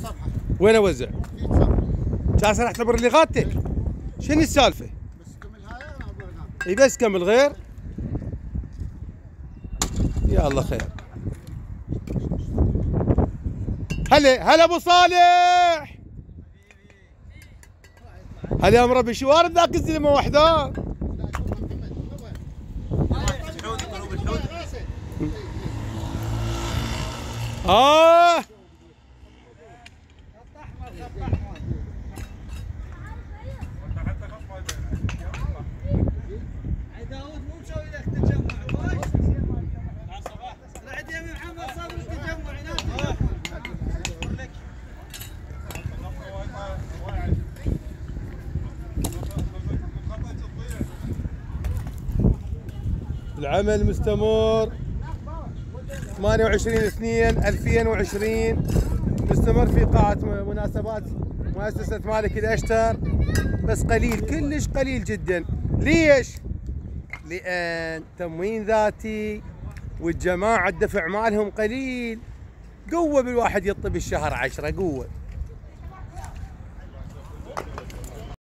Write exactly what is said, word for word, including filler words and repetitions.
الصفحه. وين اوزع؟ في صفحه. جالس راح اعتبر اللي غادتك؟ شنو السالفه؟ بس كمل هاي انا اعبر هناك. اي بس كمل غير. يا الله خير. هلا هلا ابو صالح. هلا يا مربي شوارب ذاك الزلمه وحده. اه داود مو مسوي لك تجمع وايش؟ رعد يا محمد صابر التجمع هناك. العمل مستمر ثمانية وعشرين اثنين ألفين وعشرين، مستمر في قاعة مناسبات مؤسسة مالك الأشتر، بس قليل كلش قليل جدا. ليش؟ لأن تموين ذاتي والجماعة الدفع مالهم قليل. قوة بالواحد يطي بالشهر عشرة قوة.